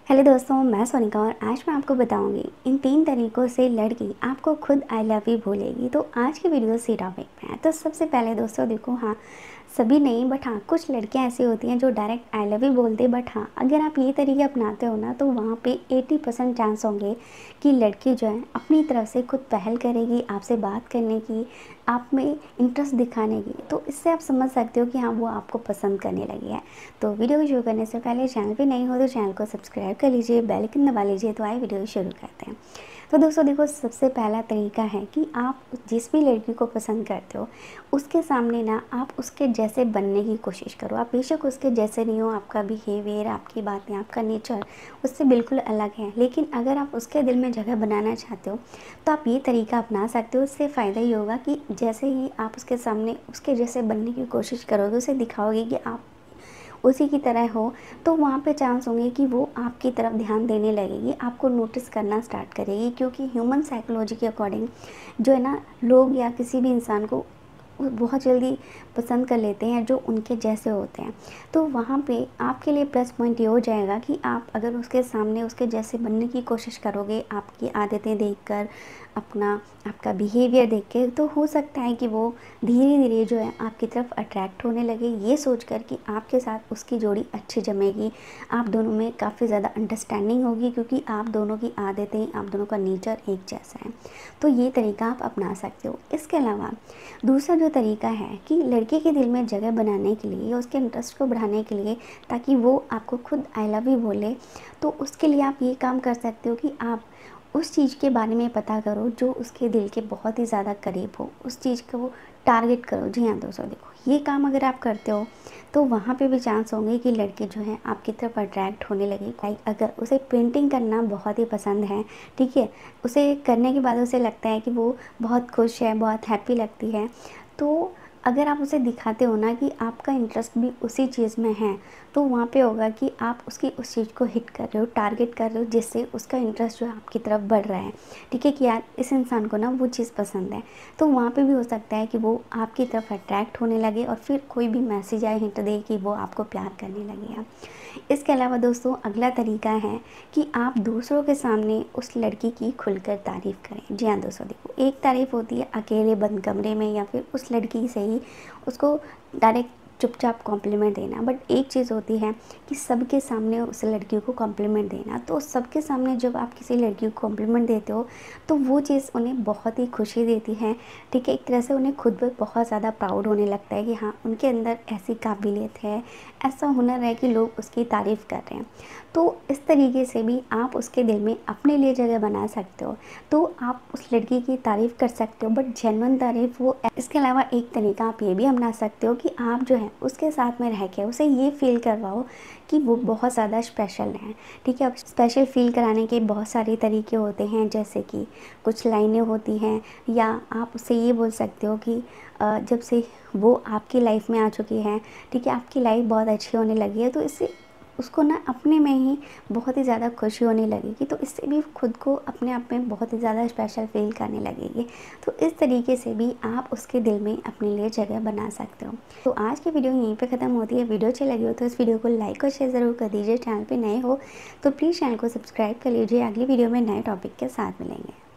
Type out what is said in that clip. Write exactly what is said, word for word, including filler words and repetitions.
Hello दोस्तों, मैं सोनिका और आज मैं आपको बताऊंगी इन तीन तरीक़ों से लड़की आपको खुद आई लव यू बोलेगी। तो आज की वीडियो सी टॉपिक पे है। तो सबसे पहले दोस्तों देखो, हाँ सभी नहीं बट हाँ कुछ लड़कियां ऐसी होती हैं जो डायरेक्ट आई लव यू बोलते, बट हाँ अगर आप ये तरीके अपनाते हो ना तो वहाँ पे अस्सी परसेंट चांस होंगे कि लड़की जो है अपनी तरफ से खुद पहल करेगी आपसे बात करने की, आप में इंटरेस्ट दिखाने की। तो इससे आप समझ सकते हो कि हाँ वो आपको पसंद करने लगी है। तो वीडियो को शुरू करने से पहले चैनल पे नहीं हो तो चैनल को सब्सक्राइब कर लीजिए, बेल आइकन दबा लीजिए। तो आइए वीडियो शुरू करते हैं। तो दोस्तों देखो, सबसे पहला तरीका है कि आप जिस भी लड़की को पसंद करते हो उसके सामने ना आप उसके जैसे बनने की कोशिश करो। आप बेशक उसके जैसे नहीं हो, आपका बिहेवियर, आपकी बातें, आपका नेचर उससे बिल्कुल अलग है, लेकिन अगर आप उसके दिल में जगह बनाना चाहते हो तो आप ये तरीका अपना सकते हो। इससे फ़ायदा ये होगा कि जैसे ही आप उसके सामने उसके जैसे बनने की कोशिश करोगे, उसे दिखाओगे कि आप उसी की तरह हो, तो वहाँ पे चांस होंगे कि वो आपकी तरफ ध्यान देने लगेगी, आपको नोटिस करना स्टार्ट करेगी। क्योंकि ह्यूमन साइकोलॉजी के अकॉर्डिंग जो है ना, लोग या किसी भी इंसान को बहुत जल्दी पसंद कर लेते हैं जो उनके जैसे होते हैं। तो वहाँ पे आपके लिए प्लस पॉइंट ये हो जाएगा कि आप अगर उसके सामने उसके जैसे बनने की कोशिश करोगे, आपकी आदतें देखकर, अपना आपका बिहेवियर देख के, तो हो सकता है कि वो धीरे धीरे जो है आपकी तरफ अट्रैक्ट होने लगे, ये सोचकर कि आपके साथ उसकी जोड़ी अच्छी जमेगी, आप दोनों में काफ़ी ज़्यादा अंडरस्टैंडिंग होगी क्योंकि आप दोनों की आदतें, आप दोनों का नेचर एक जैसा है। तो ये तरीका आप अपना सकते हो। इसके अलावा दूसरा जो तरीका है कि लड़के के दिल में जगह बनाने के लिए या उसके इंटरेस्ट को बढ़ाने के लिए, ताकि वो आपको खुद आई लव यू बोले, तो उसके लिए आप ये काम कर सकते हो कि आप उस चीज़ के बारे में पता करो जो उसके दिल के बहुत ही ज़्यादा करीब हो, उस चीज़ को वो टारगेट करो। जी हाँ दोस्तों देखो, ये काम अगर आप करते हो तो वहाँ पे भी चांस होंगे कि लड़के जो हैं आपकी तरफ अट्रैक्ट होने लगे। लाइक अगर उसे पेंटिंग करना बहुत ही पसंद है, ठीक है, उसे करने के बाद उसे लगता है कि वो बहुत खुश है, बहुत हैप्पी लगती है, तो अगर आप उसे दिखाते हो ना कि आपका इंटरेस्ट भी उसी चीज़ में है, तो वहाँ पे होगा कि आप उसकी उस चीज़ को हिट कर रहे हो, टारगेट कर रहे हो, जिससे उसका इंटरेस्ट जो है आपकी तरफ बढ़ रहा है। ठीक है कि यार इस इंसान को ना वो चीज़ पसंद है। तो वहाँ पे भी हो सकता है कि वो आपकी तरफ अट्रैक्ट होने लगे और फिर कोई भी मैसेज आए, हिंट दे कि वो आपको प्यार करने लगेगा। इसके अलावा दोस्तों अगला तरीका है कि आप दूसरों के सामने उस लड़की की खुलकर तारीफ़ करें। जी हाँ दोस्तों देखो, एक तारीफ़ होती है अकेले बंद कमरे में या फिर उस लड़की से ही उसको डायरेक्ट चुपचाप कॉम्प्लीमेंट देना, बट एक चीज़ होती है कि सबके सामने उस लड़की को कॉम्प्लीमेंट देना। तो सबके सामने जब आप किसी लड़की को कॉम्प्लीमेंट देते हो तो वो चीज़ उन्हें बहुत ही खुशी देती है। ठीक है, एक तरह से उन्हें खुद पर बहुत ज़्यादा प्राउड होने लगता है कि हाँ उनके अंदर ऐसी काबिलियत है, ऐसा हुनर है कि लोग उसकी तारीफ़ कर रहे हैं। तो इस तरीके से भी आप उसके दिल में अपने लिए जगह बना सकते हो। तो आप उस लड़की की तारीफ़ कर सकते हो, बट जेन्युइन तारीफ़ वो। इसके अलावा एक तरीका आप ये भी अपना सकते हो कि आप जो है उसके साथ में रह के उसे ये फील करवाओ कि वो बहुत ज़्यादा स्पेशल हैं। ठीक है, अब स्पेशल फील कराने के बहुत सारे तरीके होते हैं, जैसे कि कुछ लाइनें होती हैं, या आप उससे ये बोल सकते हो कि अ, जब से वो आपकी लाइफ में आ चुकी है, ठीक है, आपकी लाइफ बहुत अच्छी होने लगी है, तो इससे उसको ना अपने में ही बहुत ही ज़्यादा खुशी होने लगेगी। तो इससे भी खुद को अपने आप में बहुत ही ज़्यादा स्पेशल फील करने लगेगी। तो इस तरीके से भी आप उसके दिल में अपने लिए जगह बना सकते हो। तो आज की वीडियो यहीं पे ख़त्म होती है। वीडियो अच्छी लगी हो तो इस वीडियो को लाइक और शेयर ज़रूर कर दीजिए। चैनल पे नए हो तो प्लीज़ चैनल को सब्सक्राइब कर लीजिए। अगली वीडियो में नए टॉपिक के साथ मिलेंगे।